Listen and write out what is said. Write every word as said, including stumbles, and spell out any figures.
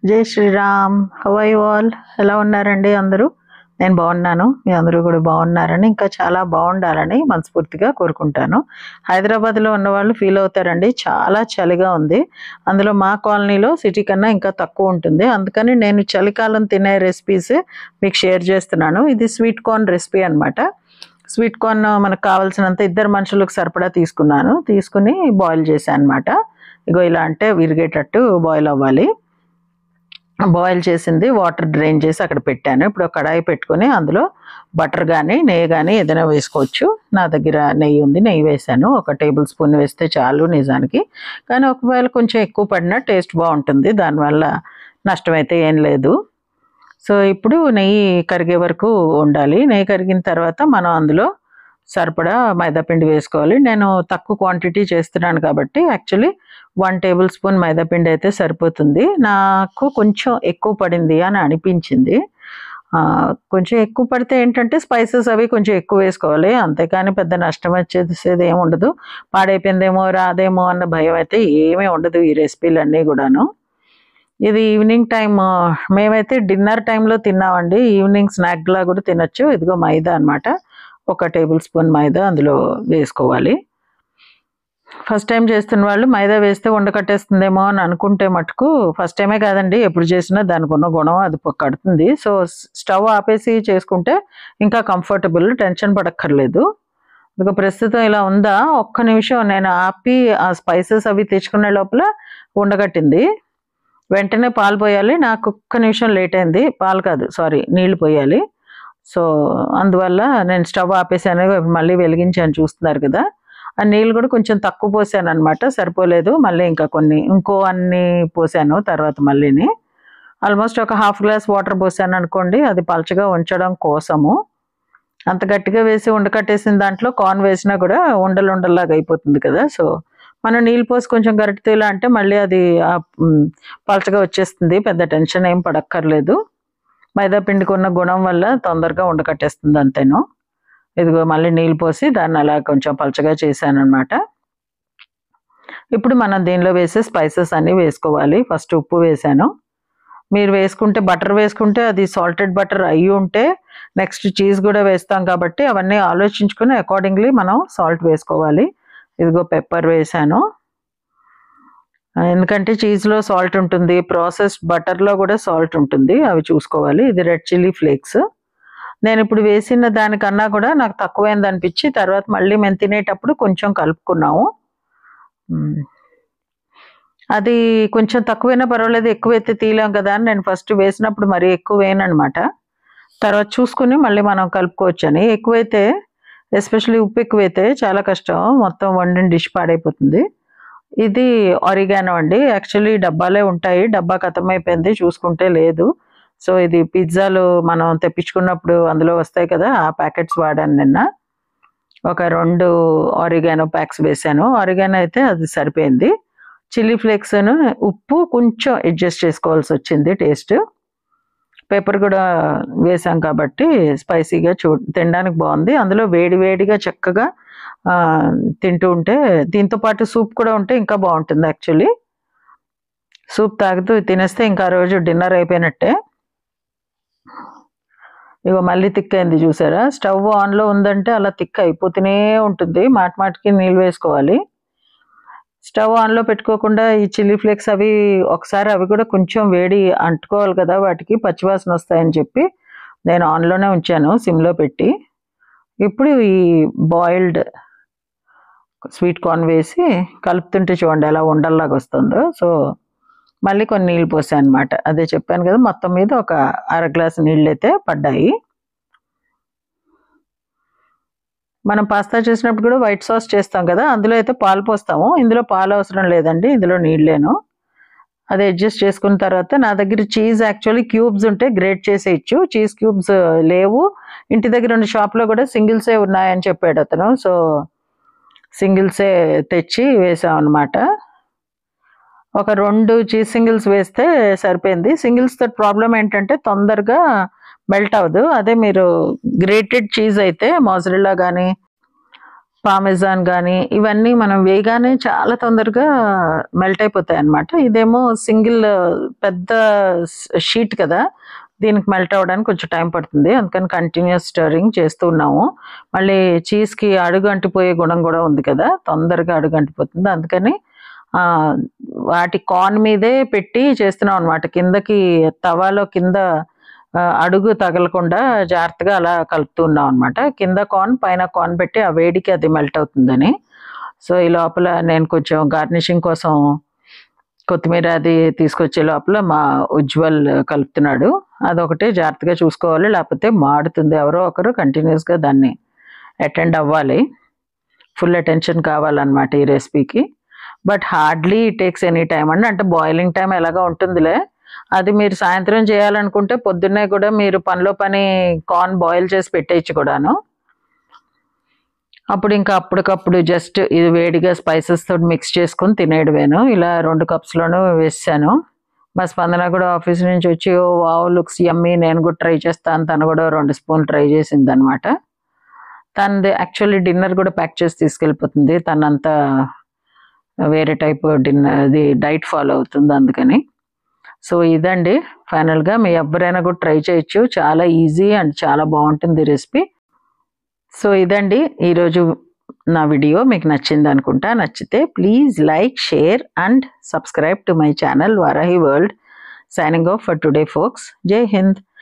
జై Shri Ram. How are you all? ఎలా ఉన్నారండి అందరూ? నేను బాగున్నాను. మీ అందరూ కూడా బాగున్నారని, ఇంకా చాలా బాగుండాలని మనస్ఫూర్తిగా కోరుకుంటాను. హైదరాబాద్లో ఉన్న వాళ్ళు ఫీల్ అవుతారండి, చాలా చలిగా ఉంది. అందులో మా కాలనీలో సిటీ కన్నా ఇంకా తక్కువ ఉంటుంది. అందుకని నేను చలికాలం తినే రెసిపీస్ మీకు షేర్ చేస్తున్నాను. ఇది స్వీట్ కార్న్ రెసిపీ అనమాట. స్వీట్ కార్న్ మనకు కావాల్సినంత ఇద్దరు మనుషులకు సరిపడా తీసుకున్నాను. తీసుకుని బాయిల్ చేశాను అనమాట. ఇగో ఇలా అంటే విరిగేటట్టు బాయిల్ అవ్వాలి. బాయిల్ చేసింది వాటర్ డ్రైన్ చేసి అక్కడ పెట్టాను. ఇప్పుడు ఒక కడాయి పెట్టుకొని అందులో బటర్ కానీ నెయ్యి కానీ ఏదైనా వేసుకోవచ్చు. నా దగ్గర నెయ్యి ఉంది, నెయ్యి వేసాను. ఒక టేబుల్ స్పూన్ వేస్తే చాలు నిజానికి, కానీ ఒకవేళ కొంచెం ఎక్కువ పడినా టేస్ట్ బాగుంటుంది, దానివల్ల నష్టమైతే ఏం లేదు. సో ఇప్పుడు నెయ్యి కరిగే వరకు ఉండాలి. నెయ్యి కరిగిన తర్వాత మనం అందులో సరిపడా మైదాపిండి వేసుకోవాలి. నేను తక్కువ క్వాంటిటీ చేస్తున్నాను కాబట్టి యాక్చువల్లీ వన్ టేబుల్ స్పూన్ మైదాపిండి అయితే సరిపోతుంది. నాకు కొంచెం ఎక్కువ పడింది అని అనిపించింది. కొంచెం ఎక్కువ పడితే ఏంటంటే స్పైసెస్ అవి కొంచెం ఎక్కువ వేసుకోవాలి, అంతేకాని పెద్ద నష్టం వచ్చేసేది ఏమి ఉండదు. పాడైపోయిందేమో రాదేమో అన్న భయం అయితే ఏమీ ఉండదు ఈ రెసిపీలన్నీ కూడాను. ఇది ఈవినింగ్ టైం, మేమైతే డిన్నర్ టైంలో తిన్నామండి. ఈవినింగ్ స్నాక్లా కూడా తినచ్చు. ఇదిగో మైదా అనమాట, ఒక టేబుల్ స్పూన్ మైదా అందులో వేసుకోవాలి. ఫస్ట్ టైం చేస్తున్న వాళ్ళు మైదా వేస్తే ఉండకట్టేస్తుందేమో అని అనుకుంటే మటుకు, ఫస్ట్ టైమే కాదండి ఎప్పుడు చేసినా దానికి ఉన్న గుణం అది కడుతుంది. సో స్టవ్ ఆపేసి చేసుకుంటే ఇంకా కంఫర్టబుల్, టెన్షన్ పడక్కర్లేదు. ఇక ప్రస్తుతం ఇలా ఉందా, ఒక్క నిమిషం నేను ఆపి ఆ స్పైసెస్ అవి తెచ్చుకునే లోపల ఉండగట్టింది. వెంటనే పాలు పోయాలి. నాకు ఒక్క నిమిషం లేట్ అయింది. పాలు కాదు, సారీ, నీళ్లు పోయాలి. సో అందువల్ల నేను స్టవ్ ఆపేసాను, మళ్ళీ వెలిగించాను, చూస్తున్నారు కదా. ఆ నీళ్ళు కూడా కొంచెం తక్కువ పోసాను అనమాట, సరిపోలేదు. మళ్ళీ ఇంకా కొన్ని ఇంకో అన్ని పోసాను తర్వాత మళ్ళీని. ఆల్మోస్ట్ ఒక హాఫ్ గ్లాస్ వాటర్ పోసాను అనుకోండి, అది పలచగా ఉంచడం కోసము. అంత గట్టిగా వేసి ఉండకట్టేసిన దాంట్లో కార్న్ వేసినా కూడా ఉండలు ఉండల్లాగా అయిపోతుంది కదా. సో మనం నీళ్ళు పోసి కొంచెం గరిటెతో ఇలా అంటే మళ్ళీ అది పలచగా వచ్చేస్తుంది, పెద్ద టెన్షన్ ఏం పడక్కర్లేదు. మైదా పిండికి ఉన్న గుణం వల్ల తొందరగా ఉండకట్టేస్తుంది అంతేను. ఇదిగో మళ్ళీ నీళ్ళు పోసి దాన్ని అలా కొంచెం పలచగా చేశాను అనమాట. ఇప్పుడు మనం దీనిలో వేసే స్పైసెస్ అన్నీ వేసుకోవాలి. ఫస్ట్ ఉప్పు వేసాను. మీరు వేసుకుంటే బటర్ వేసుకుంటే అది సాల్టెడ్ బటర్ అయ్యి ఉంటే నెక్స్ట్ చీజ్ కూడా వేస్తాం కాబట్టి అవన్నీ ఆలోచించుకుని అకార్డింగ్లీ మనం సాల్ట్ వేసుకోవాలి. ఇదిగో పెప్పర్ వేసాను, ఎందుకంటే చీజ్లో సాల్ట్ ఉంటుంది, ప్రాసెస్డ్ బటర్లో కూడా సాల్ట్ ఉంటుంది, అవి చూసుకోవాలి. ఇది రెడ్ చిల్లీ ఫ్లేక్స్. నేను ఇప్పుడు వేసిన దానికన్నా కూడా నాకు తక్కువైంది అనిపించి తర్వాత మళ్ళీ మేము తినేటప్పుడు కొంచెం కలుపుకున్నాము. అది కొంచెం తక్కువైనా పర్వాలేదు, ఎక్కువైతే తీయలేం కదా అని నేను ఫస్ట్ వేసినప్పుడు మరీ ఎక్కువ వేయనమాట. తర్వాత చూసుకుని మళ్ళీ మనం కలుపుకోవచ్చు అని. ఎక్కువైతే ఎస్పెషల్లీ ఉప్పు ఎక్కువైతే చాలా కష్టం, మొత్తం వండిన డిష్ పాడైపోతుంది. ఇది ఆరిగానో అండి, యాక్చువల్లీ డబ్బాలే ఉంటాయి, డబ్బా ఖతమైపోయింది చూసుకుంటే లేదు. సో ఇది పిజ్జాలు మనం తెప్పించుకున్నప్పుడు అందులో వస్తాయి కదా, ఆ ప్యాకెట్స్ వాడాను నిన్న. ఒక రెండు ఆరిగానో ప్యాక్స్ వేసాను. ఆరిగానో అయితే అది సరిపోయింది. చిల్లీ ఫ్లేక్స్ ఉప్పు కొంచెం అడ్జస్ట్ చేసుకోవాల్సి వచ్చింది టేస్ట్. పెప్పర్ కూడా వేసాం కాబట్టి స్పైసీగా చూ తినడానికి బాగుంది. అందులో వేడి వేడిగా చక్కగా తింటూ ఉంటే, దీంతో పాటు సూప్ కూడా ఉంటే ఇంకా బాగుంటుంది. యాక్చువల్లీ సూప్ తాగుతూ తినేస్తే ఇంకా రోజు డిన్నర్ అయిపోయినట్టే. ఇగో మళ్ళీ తిక్ అయింది చూసారా. స్టవ్ ఆన్లో ఉందంటే అలా తిక్ అయిపోతూనే ఉంటుంది, మాటి మాటికి నీళ్ళు వేసుకోవాలి. స్టవ్ ఆన్లో పెట్టుకోకుండా ఈ చిల్లీ ఫ్లేక్స్ అవి ఒకసారి అవి కూడా కొంచెం వేడి అంటుకోవాలి కదా, వాటికి పచ్చివాసన వస్తాయని చెప్పి నేను ఆన్లోనే ఉంచాను సిమ్లో పెట్టి. ఇప్పుడు ఈ బాయిల్డ్ స్వీట్ కార్న్ వేసి కలుపుతుంటే చూడండి ఎలా ఉండల్లాగా వస్తుందో. సో మళ్ళీ కొన్ని నీళ్ళు పోసాను అనమాట, అదే చెప్పాను కదా, మొత్తం మీద ఒక అర గ్లాసు నీళ్ళు అయితే పడ్డాయి. మనం పాస్తా చేసినప్పుడు కూడా వైట్ సాస్ చేస్తాం కదా, అందులో అయితే పాలు పోస్తాము. ఇందులో పాలు అవసరం లేదండి, ఇందులో నీళ్ళేను. అది అడ్జస్ట్ చేసుకున్న తర్వాత నా దగ్గర చీజ్ యాక్చువల్లీ క్యూబ్స్ ఉంటే గ్రేట్ చేసేయచ్చు, చీజ్ క్యూబ్స్ లేవు. ఇంటి దగ్గర ఉన్న షాప్లో కూడా సింగిల్సే ఉన్నాయని చెప్పాడు అతను. సో సింగిల్సే తెచ్చి వేసాం అనమాట. ఒక రెండు చీజ్ సింగిల్స్ వేస్తే సరిపోయింది. సింగిల్స్ తో ప్రాబ్లం ఏంటంటే తొందరగా మెల్ట్ అవ్వదు. అదే మీరు గ్రేటెడ్ చీజ్ అయితే, మోజరెల్లా కానీ పామెజాన్ కానీ ఇవన్నీ మనం వేయగానే చాలా తొందరగా మెల్ట్ అయిపోతాయి అన్నమాట. ఇదేమో సింగిల్ పెద్ద షీట్ కదా, దీనికి మెల్ట్ అవ్వడానికి కొంచెం టైం పడుతుంది. అందుకని కంటిన్యూస్ స్టరింగ్ చేస్తూ ఉన్నాము. మళ్ళీ చీజ్కి అడుగు అంటిపోయే గుణం కూడా ఉంది కదా, తొందరగా అడుగు అంటిపోతుంది. అందుకని వాటి కార్న్ మీదే పెట్టి చేస్తున్నాం అనమాట. కిందకి తవాలో కింద అడుగు తగలకుండా జాగ్రత్తగా అలా కలుపుతున్నాం అనమాట. కింద కార్న్ పైన కార్న్ పెట్టి ఆ వేడికి అది మెల్ట్ అవుతుందని. సో ఈ లోపల నేను కొంచెం గార్నిషింగ్ కోసం కొత్తిమీర అది తీసుకొచ్చే లోపల మా ఉజ్వల్ కలుపుతున్నాడు. అదొకటి జాగ్రత్తగా చూసుకోవాలి, లేకపోతే మాడుతుంది. ఎవరో ఒకరు కంటిన్యూస్గా దాన్ని అటెండ్ అవ్వాలి, ఫుల్ అటెన్షన్ కావాలన్నమాట ఈ రెసిపీకి. But hardly takes any time అండి. అంటే బాయిలింగ్ టైం ఎలాగా ఉంటుందిలే, అది మీరు సాయంత్రం చేయాలనుకుంటే పొద్దున్నే కూడా మీరు పనిలో పని కార్న్ బాయిల్ చేసి పెట్టేయచ్చు కూడాను. అప్పుడు ఇంకా అప్పటికప్పుడు జస్ట్ ఇది వేడిగా స్పైసెస్ తోటి మిక్స్ చేసుకుని తినేయడమేను. ఇలా రెండు కప్స్లోనూ వేసాను. మా స్పందన కూడా ఆఫీస్ నుంచి వచ్చి ఓ వావ్ లుక్స్ యమ్మీ, నేను కూడా ట్రై చేస్తాను, తను కూడా రెండు స్పూన్లు ట్రై చేసింది అనమాట. తనది యాక్చువల్లీ డిన్నర్ కూడా ప్యాక్ చేసి తీసుకెళ్ళిపోతుంది. తనంతా వేరే టైప్ డిన్నర్ అది డైట్ ఫాలో అవుతుంది, అందుకని. సో ఇదండి ఫైనల్గా, మీ ఎవరైనా కూడా ట్రై చేయొచ్చు, చాలా ఈజీ అండ్ చాలా బాగుంటుంది రెసిపీ. సో ఇదండి ఈరోజు నా వీడియో. మీకు నచ్చింది అనుకుంటా. నచ్చితే please like, share and subscribe to my channel Varahi world. Signing off for today folks. జై హింద్.